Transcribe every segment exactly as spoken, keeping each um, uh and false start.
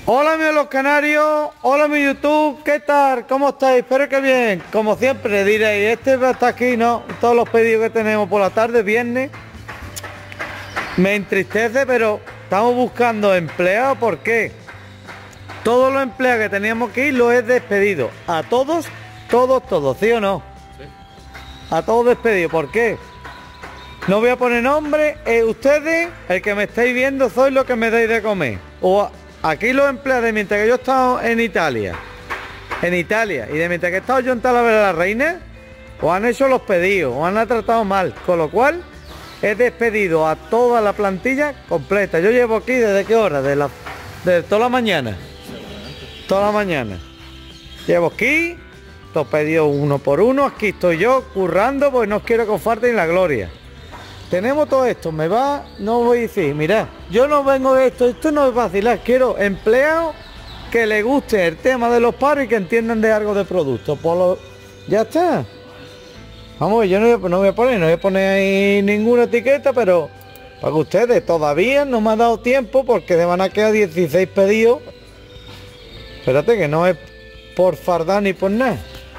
Hola amigos los canarios, hola mi YouTube, ¿qué tal? ¿Cómo estáis? Espero que bien. Como siempre diréis, este va a estar aquí, ¿no? Todos los pedidos que tenemos por la tarde, viernes. Me entristece, pero estamos buscando empleados. ¿Por qué? Todos los empleados que teníamos que ir los he despedido. A todos, todos, todos, ¿sí o no? Sí. A todos despedidos. ¿Por qué? No voy a poner nombre. Eh, ustedes, el que me estáis viendo, sois los que me dais de comer. O aquí los empleados, mientras que yo he estado en Italia, en Italia, y de mientras que he estado yo en Talavera de la Reina, os han hecho los pedidos, os han tratado mal, con lo cual he despedido a toda la plantilla completa. Yo llevo aquí desde qué hora, de la, de toda la mañana, toda la mañana. Llevo aquí, los pedidos uno por uno, aquí estoy yo currando, pues no quiero que os falte ni la gloria. Tenemos todo esto, me va, no voy a decir, mirad, yo no vengo de esto, esto no es vacilar, quiero empleados que les guste el tema de los paros y que entiendan de algo de producto. Por lo, ya está. Vamos, yo no, no voy a poner, no voy a poner ahí ninguna etiqueta, pero para que ustedes todavía no me ha dado tiempo porque se van a quedar dieciséis pedidos. Espérate que no es por fardar ni por nada.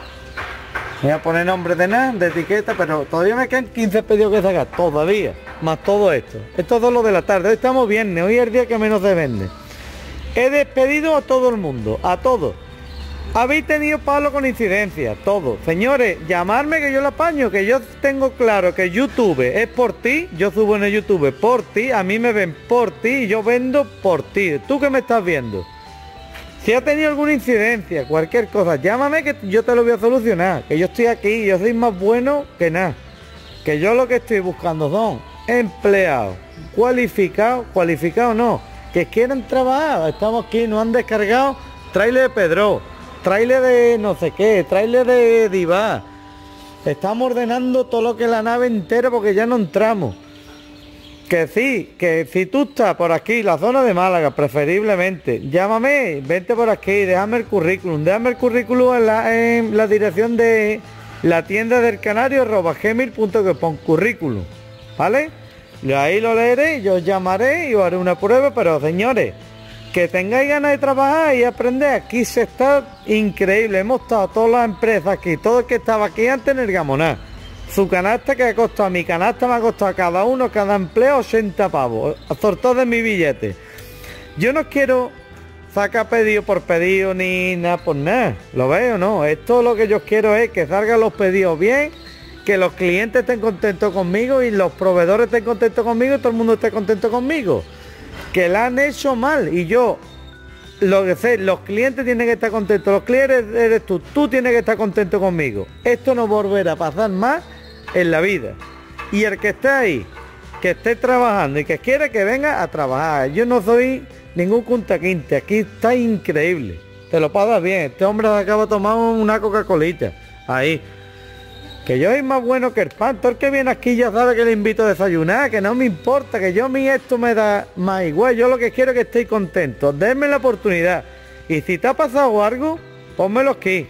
Voy a poner nombre de nada, de etiqueta, pero todavía me quedan quince pedidos que sacar, todavía, más todo esto. Esto es todo lo de la tarde, hoy estamos viernes, hoy es el día que menos se vende. He despedido a todo el mundo, a todos. Habéis tenido palo con incidencia, todos. Señores, llamarme que yo lo apaño, que yo tengo claro que YouTube es por ti, yo subo en el YouTube por ti, a mí me ven por ti y yo vendo por ti. ¿Tú que me estás viendo? Si ha tenido alguna incidencia, cualquier cosa, llámame que yo te lo voy a solucionar. Que yo estoy aquí, yo soy más bueno que nada. Que yo lo que estoy buscando son empleados, cualificados, cualificados no, que quieran trabajar. Estamos aquí, nos han descargado trailer de Pedro, trailer de no sé qué, trailer de Diva. Estamos ordenando todo lo que es la nave entera porque ya no entramos. Que sí, que si tú estás por aquí, la zona de Málaga, preferiblemente, llámame, vente por aquí, déjame el currículum, déjame el currículum en la, en la dirección de la tienda del canario, arroba gmail punto com, currículum, ¿vale? Y ahí lo leeré, yo os llamaré y os haré una prueba, pero señores, que tengáis ganas de trabajar y aprender, aquí se está increíble, hemos estado todas las empresas aquí, todo el que estaba aquí antes en el Gamoná. Su canasta que ha costado, mi canasta me ha costado a cada uno, cada empleo ochenta pavos, sorteo de mi billete. Yo no quiero sacar pedido por pedido ni nada por nada, lo veo, no, esto lo que yo quiero es que salgan los pedidos bien, que los clientes estén contentos conmigo y los proveedores estén contentos conmigo y todo el mundo esté contento conmigo. Que la han hecho mal y yo, lo que sé, los clientes tienen que estar contentos, los clientes eres tú, tú tienes que estar contento conmigo. Esto no volverá a pasar más en la vida. Y el que esté ahí, que esté trabajando y que quiere que venga a trabajar. Yo no soy ningún cuntaquinte, aquí está increíble. Te lo pagas bien. Este hombre acaba de tomar una Coca-Colita. Ahí. Que yo soy más bueno que el pan. Todo el que viene aquí ya sabe que le invito a desayunar, que no me importa, que yo a mí esto me da más igual. Yo lo que quiero es que estéis contentos. Denme la oportunidad. Y si te ha pasado algo, pónmelo aquí.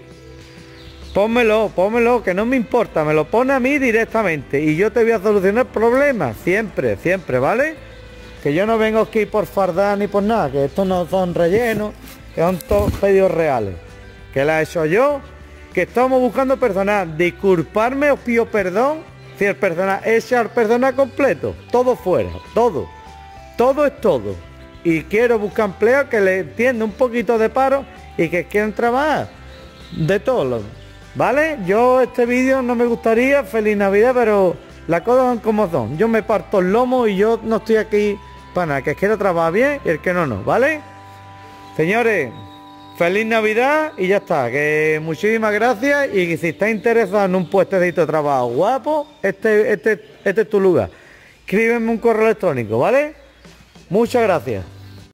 Pónmelo, pónmelo, que no me importa, me lo pone a mí directamente y yo te voy a solucionar problemas, siempre, siempre, ¿vale? Que yo no vengo aquí por fardar ni por nada, que estos no son rellenos, que son todos pedidos reales. Que la he hecho yo, que estamos buscando personal, disculparme, os pido perdón, si el personal es el personal completo, todo fuera, todo, todo es todo. Y quiero buscar empleos que le entienda un poquito de paro y que quieran trabajar, de todos los... ¿Vale? Yo este vídeo no me gustaría, feliz Navidad, pero las cosas son como son. Yo me parto el lomo y yo no estoy aquí para nada. Que quiera trabajar bien y el que no, no, ¿vale? Señores, feliz Navidad y ya está. Que muchísimas gracias y que si estás interesado en un puestecito de trabajo guapo, este, este, este es tu lugar. Escríbeme un correo electrónico, ¿vale? Muchas gracias.